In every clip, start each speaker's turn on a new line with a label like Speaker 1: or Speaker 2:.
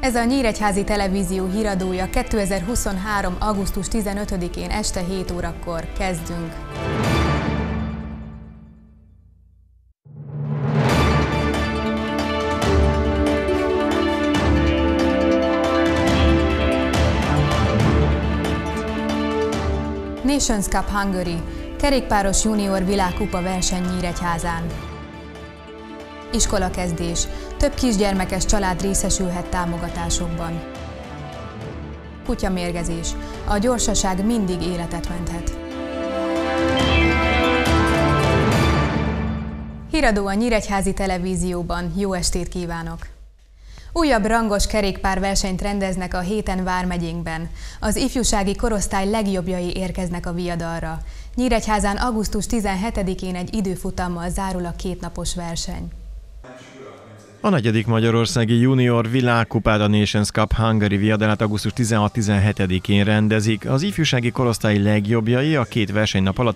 Speaker 1: Ez a Nyíregyházi Televízió híradója 2023. augusztus 15-én este 7 órakor. Kezdünk! Nations Cup Hungary, kerékpáros junior világkupa verseny Nyíregyházán. Iskolakezdés, több kisgyermekes család részesülhet támogatásokban. Kutyamérgezés, a gyorsaság mindig életet menthet. Híradó a Nyíregyházi Televízióban, jó estét kívánok! Újabb rangos kerékpárversenyt rendeznek a héten vármegyénkben. Az ifjúsági korosztály legjobbjai érkeznek a viadalra. Nyíregyházán augusztus 17-én egy időfutammal zárul a kétnapos verseny.
Speaker 2: A 4. magyarországi junior világkupát, a Nations Cup Hungary viadalát augusztus 16-17-én rendezik. Az ifjúsági korosztály legjobbjai a két versenynap alatt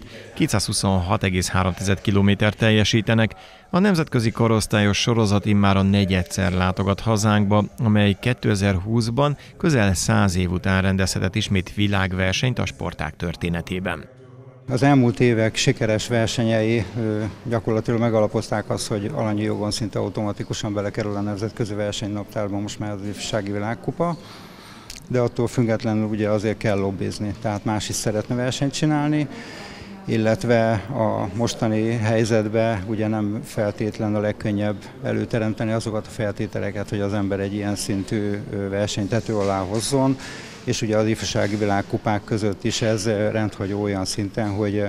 Speaker 2: 226,3 kilométert teljesítenek. A nemzetközi korosztályos sorozat immáron negyedszer látogat hazánkba, amely 2020-ban közel 100 év után rendezhetett ismét világversenyt a sportág történetében.
Speaker 3: Az elmúlt évek sikeres versenyei gyakorlatilag megalapozták azt, hogy alanyi jogon szinte automatikusan belekerül a nemzetközi versenynaptárba most már az ifjúsági világkupa, de attól függetlenül ugye azért kell lobbizni, tehát más is szeretne versenyt csinálni, illetve a mostani helyzetben ugye nem feltétlenül a legkönnyebb előteremteni azokat a feltételeket, hogy az ember egy ilyen szintű versenyt tető alá hozzon, és ugye az ifjúsági világkupák között is ez rendhagyó olyan szinten, hogy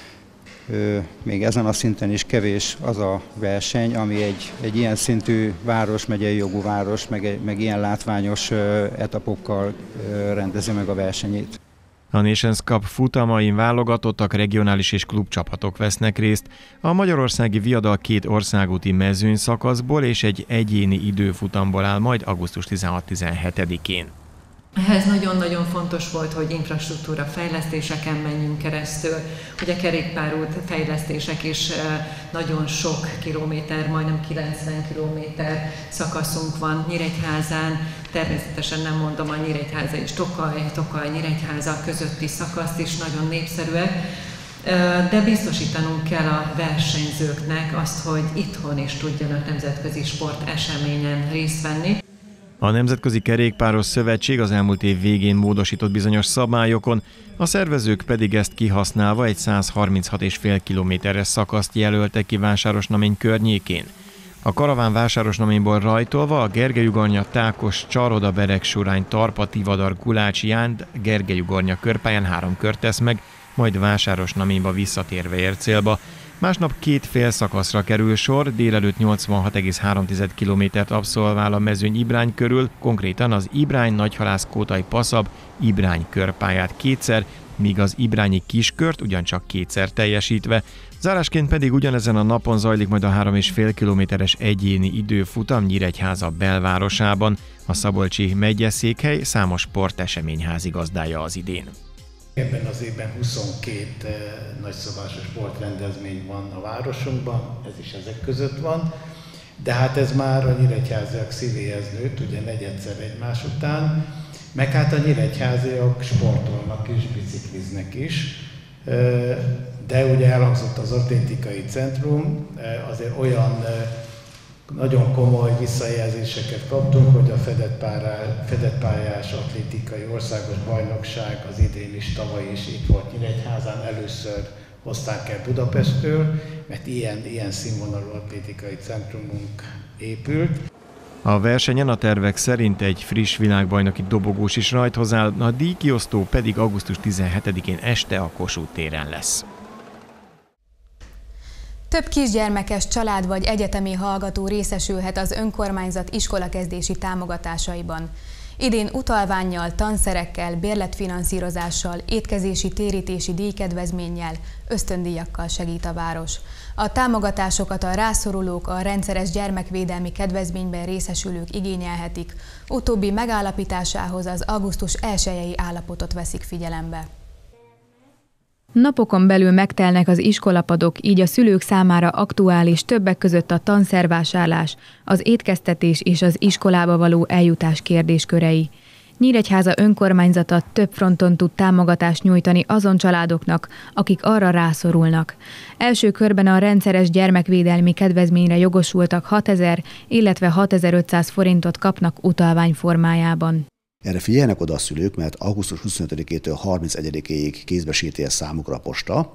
Speaker 3: még ezen a szinten is kevés az a verseny, ami egy ilyen szintű város, megyei jogú város, meg ilyen látványos etapokkal rendezi meg a versenyét.
Speaker 2: A Nations Cup futamain válogatottak, regionális és klubcsapatok vesznek részt. A magyarországi viadal 2 országúti mezőny szakaszból és egy egyéni időfutamból áll majd augusztus 16-17-én.
Speaker 4: Ehhez nagyon-nagyon fontos volt, hogy infrastruktúra fejlesztéseken menjünk keresztül, hogy a kerékpárút fejlesztések is nagyon sok kilométer, majdnem 90 kilométer szakaszunk van Nyíregyházán. Természetesen nem mondom a Nyíregyháza és Tokaj-Nyíregyháza közötti szakaszt is nagyon népszerűek, de biztosítanunk kell a versenyzőknek azt, hogy itthon is tudjanak nemzetközi sporteseményen részt venni.
Speaker 2: A Nemzetközi Kerékpáros Szövetség az elmúlt év végén módosított bizonyos szabályokon, a szervezők pedig ezt kihasználva egy 136,5 kilométeres szakaszt jelöltek ki Vásárosnamény környékén. A karaván Vásárosnaményból rajtolva a Gergely-ugornya, Tákos, Csaroda, Beregsurány, Tarpa, Tivadar, Gulács, Jánd, Gergely-ugornya körpályán 3 kört tesz meg, majd Vásárosnaményba visszatérve ér célba. Másnap 2 félszakaszra kerül sor, délelőtt 86,3 kilométert abszolvál a mezőny Ibrány körül, konkrétan az Ibrány-Nagyhalász-Kótai-Paszab Ibrány körpályát 2-szer, míg az ibrányi kiskört ugyancsak 2-szer teljesítve. Zárásként pedig ugyanezen a napon zajlik majd a 3,5 kilométeres egyéni időfutam Nyíregyháza belvárosában. A szabolcsi megyeszékhely számos sportesemény házigazdája az idén.
Speaker 5: Ebben az évben 22 nagyszabású sportrendezmény van a városunkban, ez is ezek között van, de hát ez már a nyíregyháziak szívéhez nőtt, ugye negyedszer egymás után, meg hát a nyíregyháziak sportolnak is, bicikliznek is, de ugye elhangzott az atlétikai centrum, azért olyan nagyon komoly visszajelzéseket kaptunk, hogy a fedett pályás atlétikai országos bajnokság az idén is, tavaly is itt volt Nyíregyházán, először hozták el Budapestről, mert ilyen színvonalú atlétikai centrumunk épült.
Speaker 2: A versenyen a tervek szerint egy friss világbajnoki dobogós is rajthoz áll, a díjkiosztó pedig augusztus 17-én este a Kossuth téren lesz.
Speaker 1: Több kisgyermekes család vagy egyetemi hallgató részesülhet az önkormányzat iskolakezdési támogatásaiban. Idén utalvánnyal, tanszerekkel, bérletfinanszírozással, étkezési térítési díjkedvezménnyel, ösztöndíjakkal segít a város. A támogatásokat a rászorulók, a rendszeres gyermekvédelmi kedvezményben részesülők igényelhetik, utóbbi megállapításához az augusztus 1-i állapotot veszik figyelembe. Napokon belül megtelnek az iskolapadok, így a szülők számára aktuális többek között a tanszervásárlás, az étkeztetés és az iskolába való eljutás kérdéskörei. Nyíregyháza önkormányzata több fronton tud támogatást nyújtani azon családoknak, akik arra rászorulnak. Első körben a rendszeres gyermekvédelmi kedvezményre jogosultak 6000, illetve 6500 forintot kapnak utalvány formájában.
Speaker 6: Erre figyeljenek oda a szülők, mert augusztus 25-től 31-ig kézbesíti ezt számukra a posta.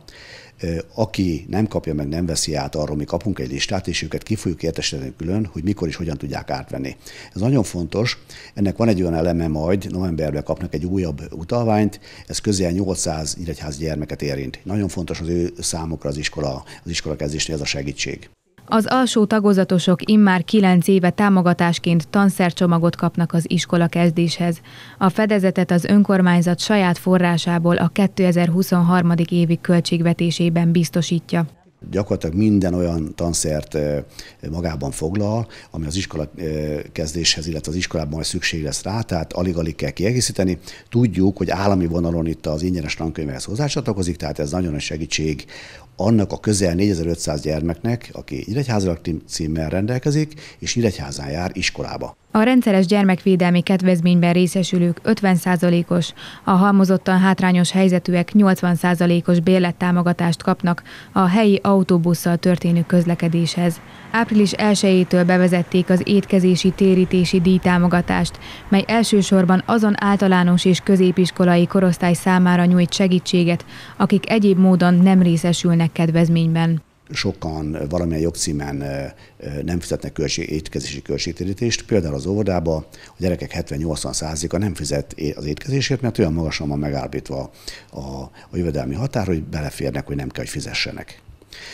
Speaker 6: Aki nem kapja meg, nem veszi át, arról mi kapunk egy listát, és őket ki fogjuk értesíteni külön, hogy mikor és hogyan tudják átvenni. Ez nagyon fontos, ennek van egy olyan eleme, majd novemberben kapnak egy újabb utalványt, ez közel 800 nyíregyházi gyermeket érint. Nagyon fontos az ő számukra az iskola kezdésnél ez a segítség.
Speaker 1: Az alsó tagozatosok immár 9 éve támogatásként tanszercsomagot kapnak az iskola kezdéshez. A fedezetet az önkormányzat saját forrásából a 2023. évi költségvetésében biztosítja.
Speaker 6: Gyakorlatilag minden olyan tanszert magában foglal, ami az iskola kezdéshez, illetve az iskolában majd szükség lesz rá, tehát alig-alig kell kiegészíteni. Tudjuk, hogy állami vonalon itt az ingyenes tankönyvhez hozzácsatlakozik, tehát ez nagyon nagy segítség annak a közel 4500 gyermeknek, aki Nyíregyháza címmel rendelkezik, és Nyíregyházán jár iskolába.
Speaker 1: A rendszeres gyermekvédelmi kedvezményben részesülők 50%-os, a halmozottan hátrányos helyzetűek 80%-os bérlettámogatást kapnak a helyi autóbusszal történő közlekedéshez. Április 1-től bevezették az étkezési térítési díjtámogatást, mely elsősorban azon általános és középiskolai korosztály számára nyújt segítséget, akik egyéb módon nem részesülnek kedvezményben.
Speaker 6: Sokan valamilyen jogcímen nem fizetnek étkezési költségtérítést. Például az óvodában a gyerekek 70-80%-a nem fizet az étkezésért, mert olyan magasan van megállapítva a jövedelmi határ, hogy beleférnek, hogy nem kell, hogy fizessenek.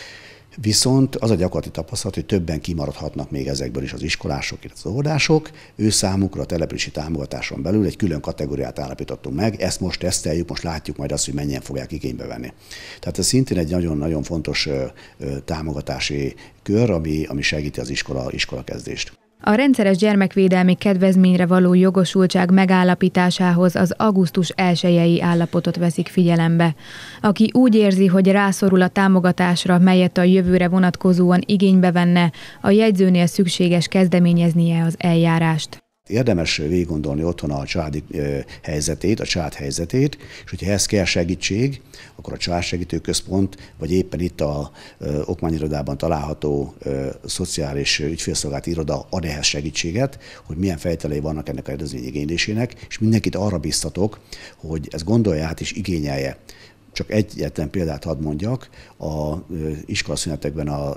Speaker 6: Viszont az a gyakorlati tapasztalat, hogy többen kimaradhatnak még ezekből is az iskolások, illetve az óvodások. Ő számukra a települési támogatáson belül egy külön kategóriát állapítottunk meg, ezt most teszteljük, most látjuk majd azt, hogy mennyien fogják igénybe venni. Tehát ez szintén egy nagyon-nagyon fontos támogatási kör, ami segíti az iskola kezdést.
Speaker 1: A rendszeres gyermekvédelmi kedvezményre való jogosultság megállapításához az augusztus 1-i állapotot veszik figyelembe. Aki úgy érzi, hogy rászorul a támogatásra, melyet a jövőre vonatkozóan igénybe venne, a jegyzőnél szükséges kezdeményeznie az eljárást.
Speaker 6: Érdemes végiggondolni otthon a családi helyzetét, a család helyzetét, és hogyha ehhez kell segítség, akkor a családsegítőközpont, vagy éppen itt a okmányirodában található szociális ügyfélszolgálati iroda ad ehhez segítséget, hogy milyen fejtelei vannak ennek a kedvezmény igénylésének, és mindenkit arra biztatok, hogy ezt gondolja át és igényelje. Csak egyetlen példát hadd mondjak, az iskolaszünetekben a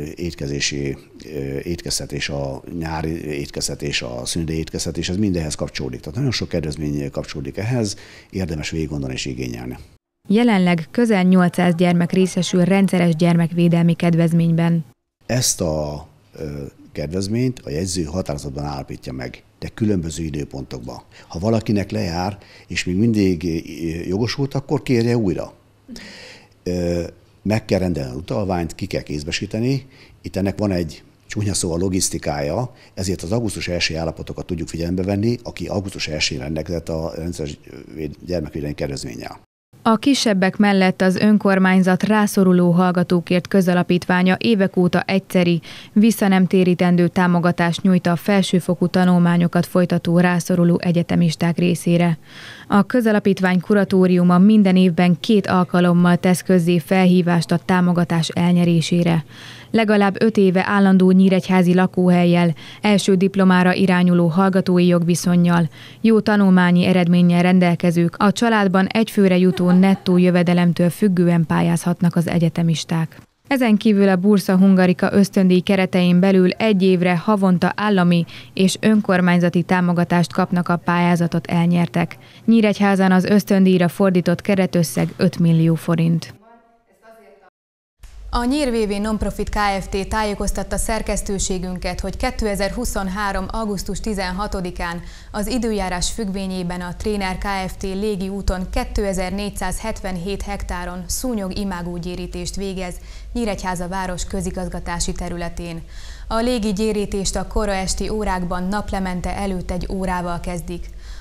Speaker 6: étkeztetés, a nyári étkeztetés, a szünidei étkeztetés, ez mindenhez kapcsolódik. Tehát nagyon sok kedvezmény kapcsolódik ehhez, érdemes végiggondolni és igényelni.
Speaker 1: Jelenleg közel 800 gyermek részesül rendszeres gyermekvédelmi kedvezményben.
Speaker 6: Ezt a kedvezményt a jegyző határozatban állapítja meg, de különböző időpontokban. Ha valakinek lejár, és még mindig jogosult, akkor kérje újra. Meg kell rendelni az utalványt, ki kell kézbesíteni. Itt ennek van egy csúnya szó a logisztikája, ezért az augusztus 1-i állapotokat tudjuk figyelembe venni, aki augusztus 1-én rendelkezett a rendszeres gyermekvédelmi kedvezménnyel.
Speaker 1: A kisebbek mellett az önkormányzat rászoruló hallgatókért közalapítványa évek óta egyszeri, visszanemtérítendő támogatást nyújt a felsőfokú tanulmányokat folytató rászoruló egyetemisták részére. A közalapítvány kuratóriuma minden évben 2 alkalommal tesz közzé felhívást a támogatás elnyerésére. Legalább 5 éve állandó nyíregyházi lakóhellyel, első diplomára irányuló hallgatói jogviszonnyal, jó tanulmányi eredménnyel rendelkezők a családban egyfőre jutó nettó jövedelemtől függően pályázhatnak az egyetemisták. Ezen kívül a Bursa Hungarika ösztöndíj keretein belül egy évre havonta állami és önkormányzati támogatást kapnak a pályázatot elnyertek. Nyíregyházan az ösztöndíjra fordított keretösszeg 5 millió forint. A Nyír VV Nonprofit Kft. Tájékoztatta szerkesztőségünket, hogy 2023. augusztus 16-án az időjárás függvényében a Tréner Kft. Légi úton 2477 hektáron szúnyog-imágógyérítést végez Nyíregyháza város közigazgatási területén. A légi gyérítést a kora esti órákban naplemente előtt 1 órával kezdik.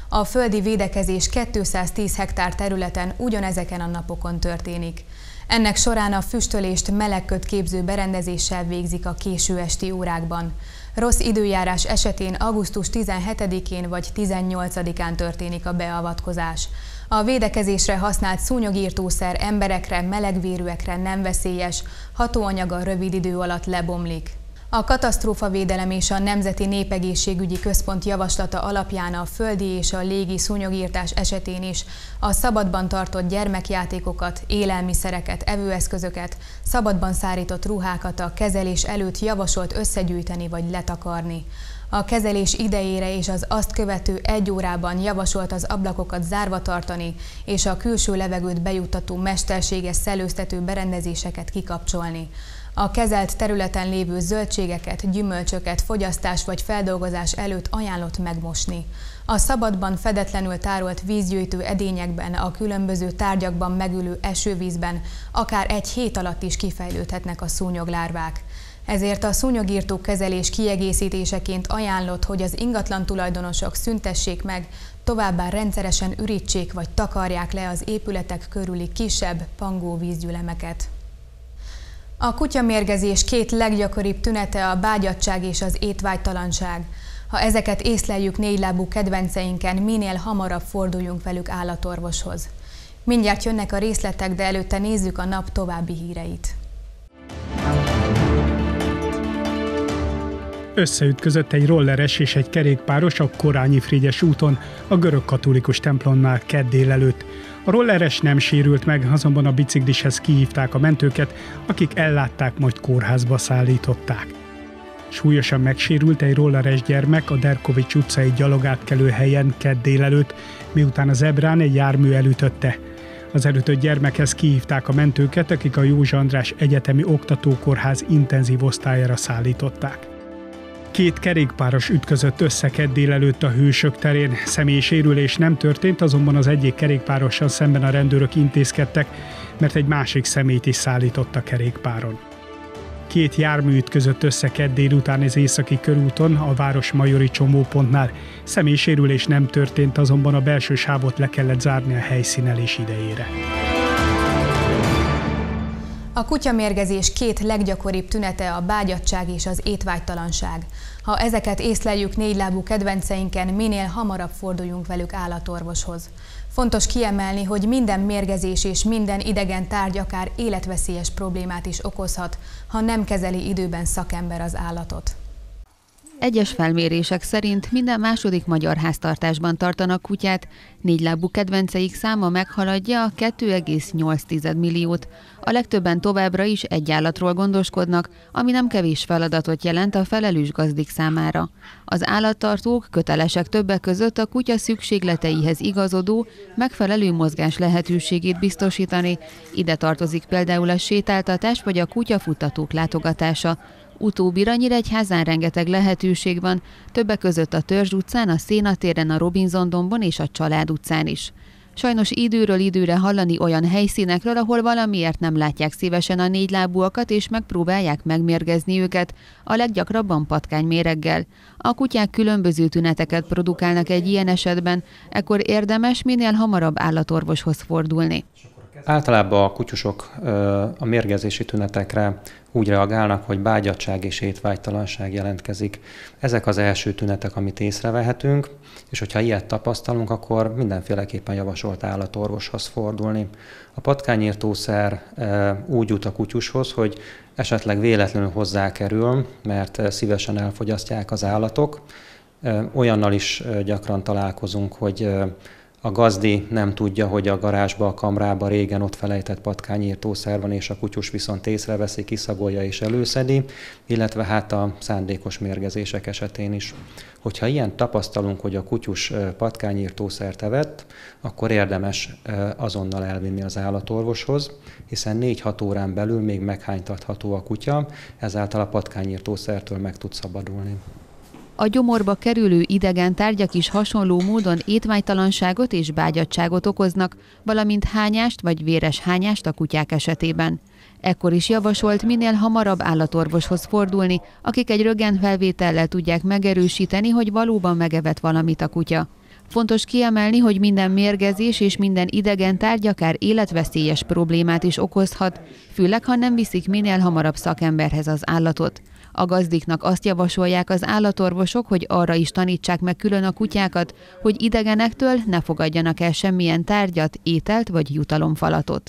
Speaker 1: A földi védekezés 210 hektár területen ugyanezeken a napokon történik. Ennek során a füstölést melegköd képző berendezéssel végzik a késő esti órákban. Rossz időjárás esetén augusztus 17-én vagy 18-án történik a beavatkozás. A védekezésre használt szúnyogírtószer emberekre, melegvérűekre nem veszélyes, hatóanyaga rövid idő alatt lebomlik. A katasztrófavédelem és a Nemzeti Népegészségügyi Központ javaslata alapján a földi és a légi szúnyogírtás esetén is a szabadban tartott gyermekjátékokat, élelmiszereket, evőeszközöket, szabadban szárított ruhákat a kezelés előtt javasolt összegyűjteni vagy letakarni. A kezelés idejére és az azt követő 1 órában javasolt az ablakokat zárva tartani és a külső levegőt bejuttató mesterséges szellőztető berendezéseket kikapcsolni. A kezelt területen lévő zöldségeket, gyümölcsöket fogyasztás vagy feldolgozás előtt ajánlott megmosni. A szabadban fedetlenül tárolt vízgyűjtő edényekben, a különböző tárgyakban megülő esővízben akár 1 hét alatt is kifejlődhetnek a szúnyoglárvák. Ezért a szúnyogírtó kezelés kiegészítéseként ajánlott, hogy az ingatlan tulajdonosok szüntessék meg, továbbá rendszeresen ürítsék vagy takarják le az épületek körüli kisebb, pangó vízgyülemeket. A kutyamérgezés 2 leggyakoribb tünete a bágyadtság és az étvágytalanság. Ha ezeket észleljük négylábú kedvenceinken, minél hamarabb forduljunk velük állatorvoshoz. Mindjárt jönnek a részletek, de előtte nézzük a nap további híreit.
Speaker 7: Összeütközött egy rolleres és egy kerékpáros a Korányi-Frigyes úton, a görög katolikus templomnál kedd délelőtt. A rolleres nem sérült meg, azonban a biciklishez kihívták a mentőket, akik ellátták, majd kórházba szállították. Súlyosan megsérült egy rolleres gyermek a Derkovics utcai gyalogátkelő helyen kedd délelőtt, miután a zebrán egy jármű elütötte. Az elütött gyermekhez kihívták a mentőket, akik a József András Egyetemi Oktatókórház intenzív osztályára szállították. 2 kerékpáros ütközött össze kedd délelőtt a Hősök terén. Személyi sérülés nem történt, azonban az egyik kerékpárossal szemben a rendőrök intézkedtek, mert egy másik személyt is szállított a kerékpáron. 2 jármű ütközött össze kedd délután az északi körúton, a Városmajori csomópontnál. Személyi sérülés nem történt, azonban a belső sávot le kellett zárni a helyszínelés idejére.
Speaker 1: A kutyamérgezés 2 leggyakoribb tünete a bágyadtság és az étvágytalanság. Ha ezeket észleljük négylábú kedvenceinken, minél hamarabb forduljunk velük állatorvoshoz. Fontos kiemelni, hogy minden mérgezés és minden idegen tárgy akár életveszélyes problémát is okozhat, ha nem kezeli időben szakember az állatot.
Speaker 8: Egyes felmérések szerint minden második magyar háztartásban tartanak kutyát, négylábú kedvenceik száma meghaladja a 2,8 milliót. A legtöbben továbbra is egy állatról gondoskodnak, ami nem kevés feladatot jelent a felelős gazdik számára. Az állattartók kötelesek többek között a kutya szükségleteihez igazodó, megfelelő mozgás lehetőségét biztosítani. Ide tartozik például a sétáltatás vagy a kutyafuttatók látogatása. Utóbbira Nyíregyházán rengeteg lehetőség van, többek között a Törzs utcán, a Széna téren, a Robinson dombon és a Család utcán is. Sajnos időről időre hallani olyan helyszínekről, ahol valamiért nem látják szívesen a négylábúakat és megpróbálják megmérgezni őket, a leggyakrabban patkányméreggel. A kutyák különböző tüneteket produkálnak egy ilyen esetben, ekkor érdemes minél hamarabb állatorvoshoz fordulni.
Speaker 9: Általában a kutyusok a mérgezési tünetekre úgy reagálnak, hogy bágyadtság és étvágytalanság jelentkezik. Ezek az első tünetek, amit észrevehetünk, és hogyha ilyet tapasztalunk, akkor mindenféleképpen javasolt állatorvoshoz fordulni. A patkányírtószer úgy jut a kutyushoz, hogy esetleg véletlenül hozzákerül, mert szívesen elfogyasztják az állatok. Olyannal is gyakran találkozunk, hogy a gazdi nem tudja, hogy a garázsba, a kamrába régen ott felejtett patkányírtószer van, és a kutyus viszont észreveszi, kiszagolja és előszedi, illetve hát a szándékos mérgezések esetén is. Hogyha ilyen tapasztalunk, hogy a kutyus patkányírtószert evett, akkor érdemes azonnal elvinni az állatorvoshoz, hiszen 4-6 órán belül még meghánytatható a kutya, ezáltal a patkányírtószertől meg tud szabadulni.
Speaker 8: A gyomorba kerülő idegen tárgyak is hasonló módon étvágytalanságot és bágyadtságot okoznak, valamint hányást vagy véres hányást a kutyák esetében. Ekkor is javasolt minél hamarabb állatorvoshoz fordulni, akik egy röntgenfelvétellel tudják megerősíteni, hogy valóban megevett valamit a kutya. Fontos kiemelni, hogy minden mérgezés és minden idegen tárgy akár életveszélyes problémát is okozhat, főleg ha nem viszik minél hamarabb szakemberhez az állatot. A gazdiknak azt javasolják az állatorvosok, hogy arra is tanítsák meg külön a kutyákat, hogy idegenektől ne fogadjanak el semmilyen tárgyat, ételt vagy jutalomfalatot.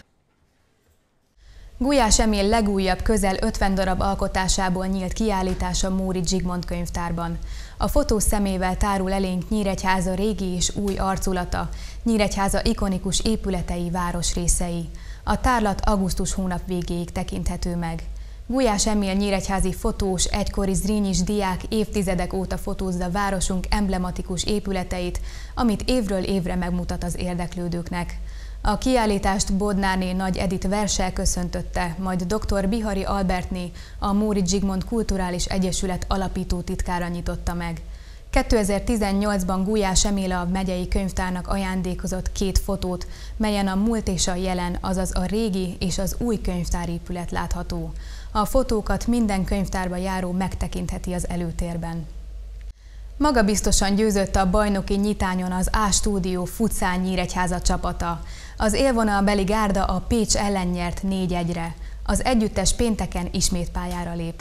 Speaker 1: Gulyás Emil legújabb közel 50 darab alkotásából nyílt kiállítás a Móricz Zsigmond könyvtárban. A fotó szemével tárul elénk Nyíregyháza régi és új arculata, Nyíregyháza ikonikus épületei, városrészei. A tárlat augusztus hónap végéig tekinthető meg. Gulyás Emil nyíregyházi fotós, egykori zrínyi diák évtizedek óta fotózza városunk emblematikus épületeit, amit évről évre megmutat az érdeklődőknek. A kiállítást Bodnárné Nagy Edith verssel köszöntötte, majd dr. Bihari Albertné, a Móricz Zsigmond Kulturális Egyesület alapító titkára nyitotta meg. 2018-ban Gulyás Emil a megyei könyvtárnak ajándékozott 2 fotót, melyen a múlt és a jelen, azaz a régi és az új könyvtárépület látható. A fotókat minden könyvtárba járó megtekintheti az előtérben. Magabiztosan győzött a bajnoki nyitányon az A-Stúdió Futsal Nyíregyháza csapata. Az élvonalbeli gárda a Pécs ellen nyert 4-1-re. Az együttes pénteken ismét pályára lép.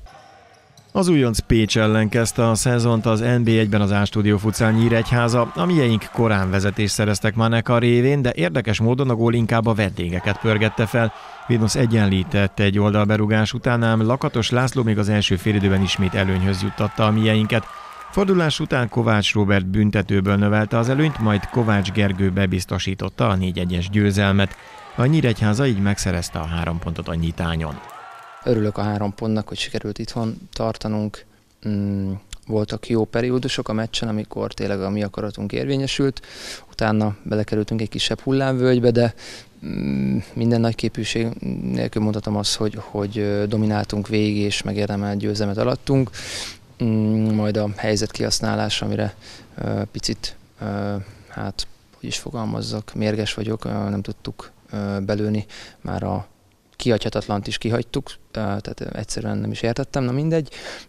Speaker 2: Az újonc Pécs ellen kezdte a szezont az NB1-ben az A-Stúdió Futsal Nyíregyháza. A mieink korán vezetést szereztek Maneka révén, de érdekes módon a gól inkább a vendégeket pörgette fel. Vilnius egyenlített egy oldalberugás után, ám Lakatos László még az első félidőben ismét előnyhöz juttatta a mieinket. Fordulás után Kovács Róbert büntetőből növelte az előnyt, majd Kovács Gergő bebiztosította a 4-1-es győzelmet. A Nyíregyháza így megszerezte a 3 pontot a nyitányon.
Speaker 10: Örülök a 3 pontnak, hogy sikerült itthon tartanunk. Voltak jó periódusok a meccsen, amikor tényleg a mi akaratunk érvényesült. Utána belekerültünk egy kisebb hullámvölgybe, de minden nagy képűség nélkül mondhatom azt, hogy domináltunk végig és megérdemelt győzelmet alattunk. Majd a helyzet kihasználása, amire picit, hát hogy is fogalmazzak, mérges vagyok, nem tudtuk belőni, már a kihagyhatatlant is kihagytuk, tehát egyszerűen nem is értettem, na mindegy.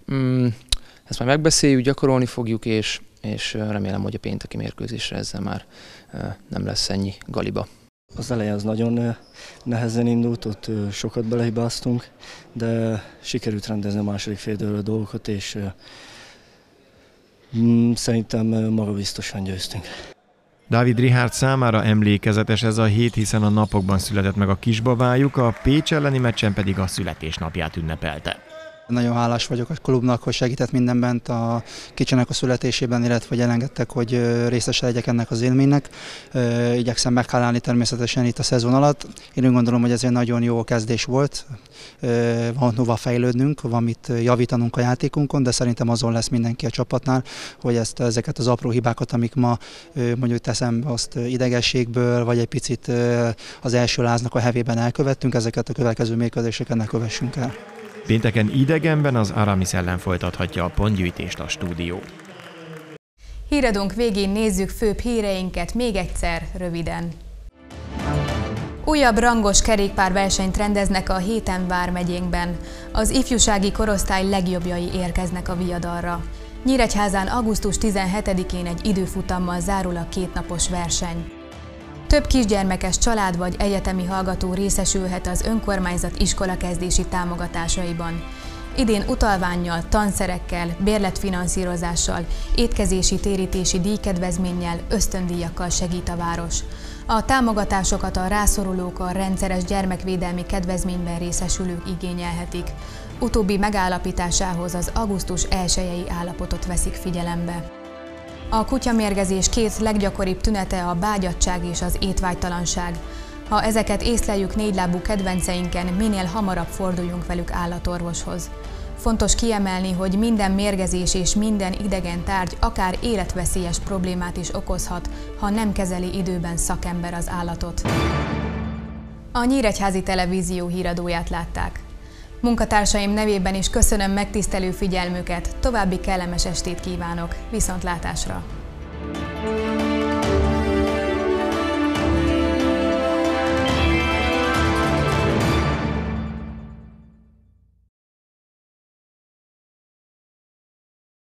Speaker 10: Ezt már megbeszéljük, gyakorolni fogjuk, és remélem, hogy a pénteki mérkőzésre ezzel már nem lesz ennyi galiba.
Speaker 11: Az eleje az nagyon nehezen indult, ott sokat belehibáztunk, de sikerült rendezni a második félidőről a dolgokat, és szerintem magabiztosan győztünk.
Speaker 2: Dávid Richárd számára emlékezetes ez a hét, hiszen a napokban született meg a kisbabájuk, a Pécs elleni meccsen pedig a születésnapját ünnepelte.
Speaker 12: Nagyon hálás vagyok a klubnak, hogy segített mindenben a kicsinek a születésében, illetve hogy elengedtek, hogy részese legyek ennek az élménynek. Igyekszem meghálálni természetesen itt a szezon alatt. Én úgy gondolom, hogy ez egy nagyon jó kezdés volt. Van hova fejlődnünk, van mit javítanunk a játékunkon, de szerintem azon lesz mindenki a csapatnál, hogy ezeket az apró hibákat, amik ma mondjuk teszem azt idegességből, vagy egy picit az első láznak a hevében elkövettünk, ezeket a következő mérkőzéseken ne kövessünk el.
Speaker 2: Pénteken idegenben az Aramis ellen folytathatja a pontgyűjtést a stúdió.
Speaker 1: Híradónk végén nézzük főbb híreinket még egyszer röviden. Újabb rangos kerékpárversenyt rendeznek a héten vármegyénkben. Az ifjúsági korosztály legjobbjai érkeznek a viadalra. Nyíregyházán augusztus 17-én egy időfutammal zárul a 2 napos verseny. Több kisgyermekes család vagy egyetemi hallgató részesülhet az önkormányzat iskolakezdési támogatásaiban. Idén utalvánnyal, tanszerekkel, bérletfinanszírozással, étkezési térítési díjkedvezménnyel, ösztöndíjakkal segít a város. A támogatásokat a rászorulók a rendszeres gyermekvédelmi kedvezményben részesülők igényelhetik. Utóbbi megállapításához az augusztus 1-i állapotot veszik figyelembe. A kutyamérgezés 2 leggyakoribb tünete a bágyadtság és az étvágytalanság. Ha ezeket észleljük négylábú kedvenceinken, minél hamarabb forduljunk velük állatorvoshoz. Fontos kiemelni, hogy minden mérgezés és minden idegen tárgy akár életveszélyes problémát is okozhat, ha nem kezeli időben szakember az állatot. A Nyíregyházi Televízió híradóját látták. Munkatársaim nevében is köszönöm megtisztelő figyelmüket, további kellemes estét kívánok, viszontlátásra!